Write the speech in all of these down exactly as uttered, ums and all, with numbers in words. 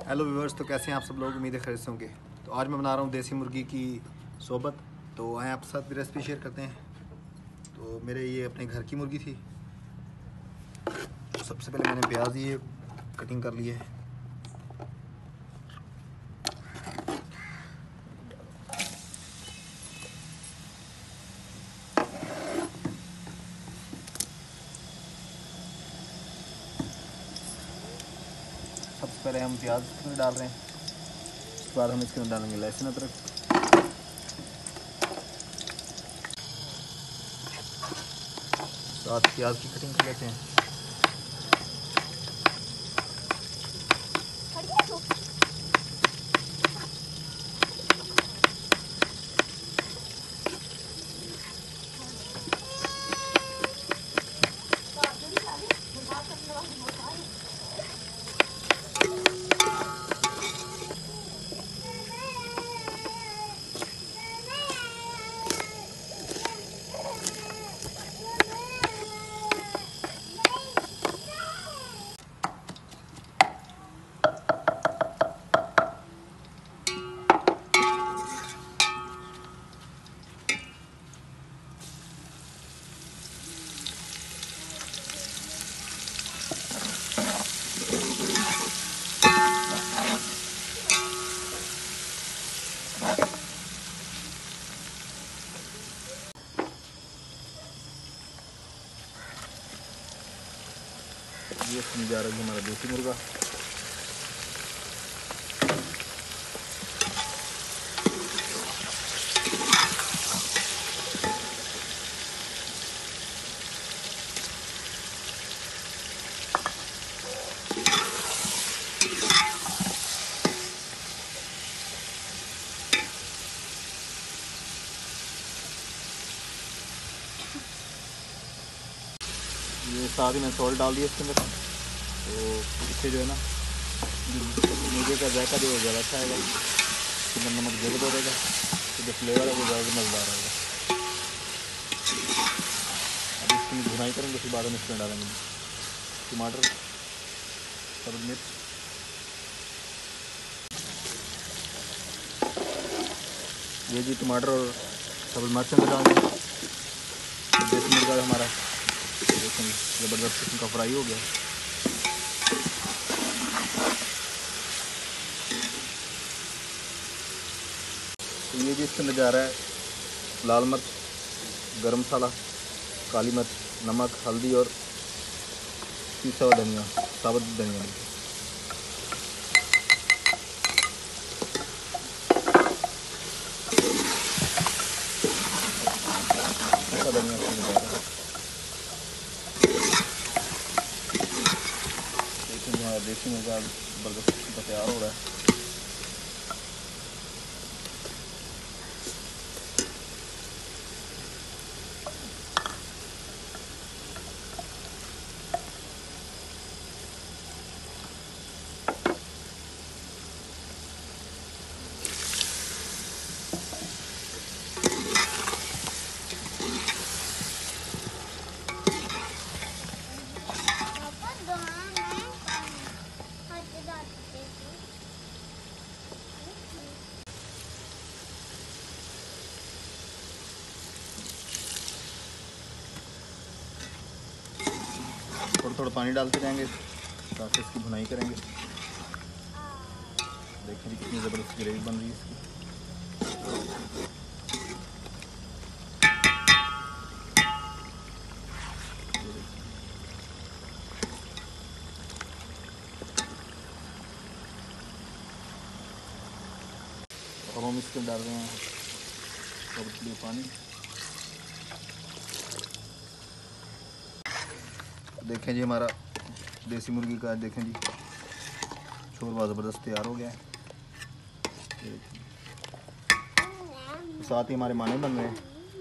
Hello viewers, तो कैसे हैं आप सब लोग। उम्मीद है खैरियत से होंगे। तो आज मैं बना रहा हूँ देसी मुर्गी की सोबत। तो आए आपके साथ भी रेसिपी शेयर करते हैं। तो मेरे ये अपने घर की मुर्गी थी। तो सबसे पहले मैंने प्याज ये कटिंग कर लिए है। सबसे पहले हम प्याज इसके अंदर डाल रहे हैं। उसके बाद हम इसके अंदर डालेंगे लहसुन अदरक। साथ प्याज की कटिंग कर लेते हैं। ये समझा रहा है हमारा देसी मुर्गा। ये साथ ही मैं सॉल्ट डाल दिया इसके अंदर। तो इससे जो है ना मुर्गे का जायका जो है ज़्यादा अच्छा आएगा। इसके अंदर नमक ज़्यादा हो रहेगा तो जो फ्लेवर है वो ज़्यादा मज़ेदार आएगा। अब इसकी भुनाई करेंगे, फिर बाद में इसमें डालेंगे टमाटर, सब्ज़ मिर्च, ये जी टमाटर और सब्ज़ मिर्च में डालेंगे। देसी मुर्गा हमारा लेकिन ज़बरदस्त किस्म का फ्राई हो गया। तो ये जी इसके अंदर जा रहा है लाल मिर्च, गरम मसाला, काली मिर्च, नमक, हल्दी और पिसा हुआ धनिया, साबुत धनिया। ऐसा धनिया इसके अंदर जा रहा है। देखिए हमारा देसी मुर्गा ज़बरदस्त किस्म का तैयार हो रहा है। थोड़ा थोड़ा पानी डालते जाएंगे ताकि इसकी भुनाई करेंगे। देखिए जी कितनी ज़बरदस्त ग्रेवी बन रही है इसकी। अब हम इसके डाल रहे हैं थोड़ा पानी। देखें जी हमारा देसी मुर्गी का, देखें जी शोरबा ज़बरदस्त तैयार हो गया है। साथ ही हमारे माने बन रहे हैं।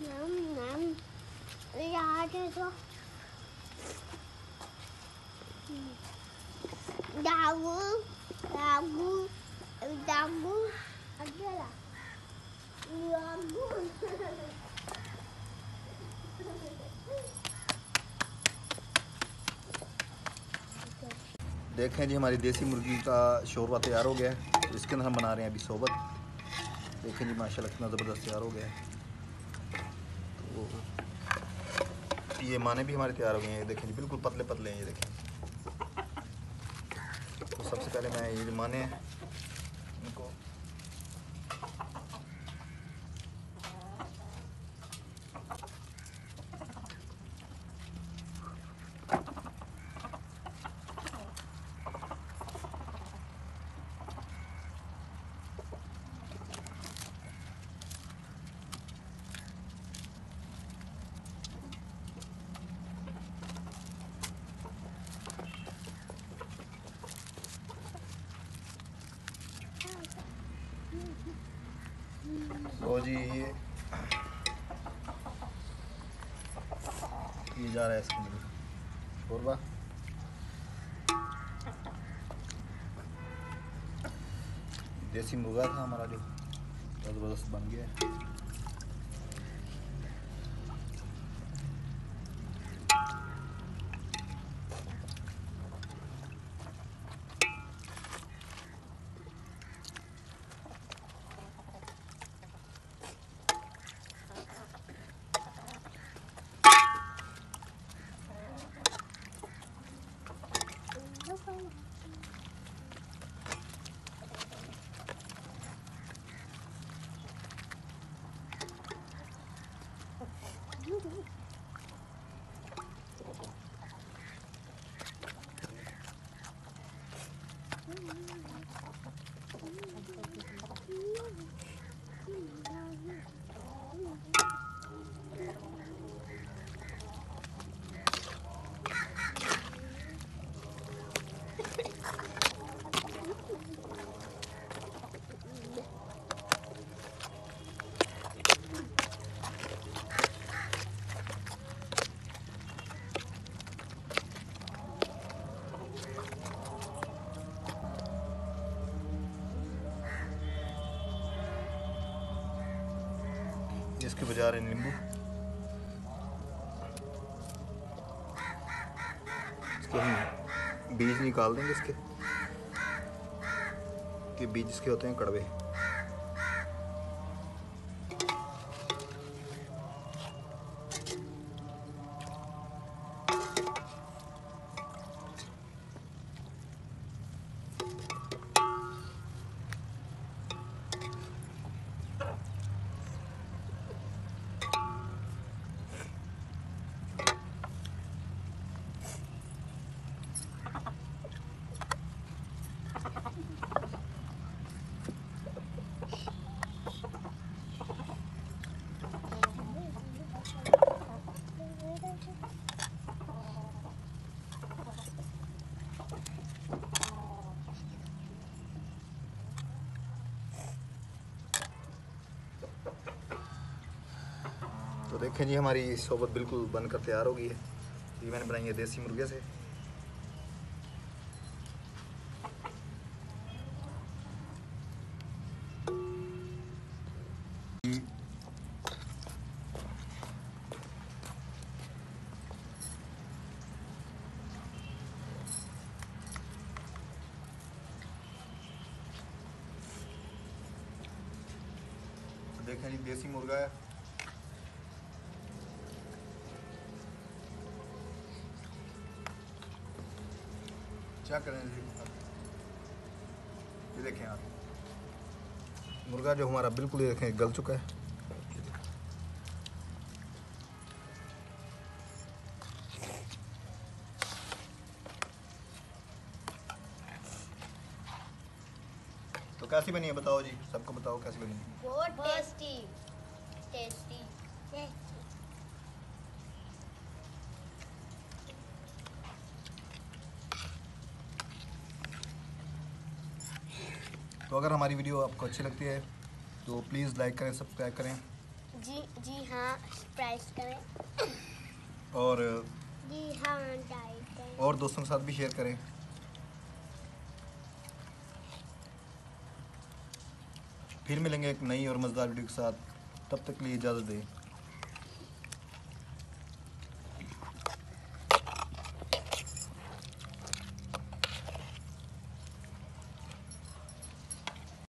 Dagu, dagu, dagu, adalah dagu. देखें जी हमारी देसी मुर्गी का शोरबा तैयार हो गया है। तो इसके अंदर हम बना रहे हैं अभी सोबत। देखें जी माशाल्लाह कितना ज़बरदस्त तैयार हो गया है। तो ये माने भी हमारे तैयार हो गए हैं। देखें जी बिल्कुल पतले पतले हैं ये देखें। तो सबसे पहले मैं ये माने हैं इनको लो जी ये ये जा रहा है इसके अंदर शोरबा। देसी मुर्गा था हमारा जो ज़बरदस्त बन गया है। इसके बजा रहे नींबू। इसके हम बीज निकाल देंगे इसके कि बीज इसके होते हैं कड़वे। तो देखें जी हमारी सोबत बिल्कुल बनकर तैयार हो गई है। ये मैंने बनाई है देसी मुर्गे से। देखें जी देसी मुर्गा है। क्या करें जी, ये देखें आप मुर्गा जो हमारा बिल्कुल ये देखें गल चुका है। तो कैसी बनी है बताओ जी, सबको बताओ कैसी बनी है। बहुत टेस्टी टेस्टी तो अगर हमारी वीडियो आपको अच्छी लगती है तो प्लीज़ लाइक करें, सब्सक्राइब करें। जी जी हाँ सब्सक्राइब करें और जी हाँ लाइक करें और दोस्तों के साथ भी शेयर करें। फिर मिलेंगे एक नई और मज़ेदार वीडियो के साथ, तब तक के लिए इजाज़त दें।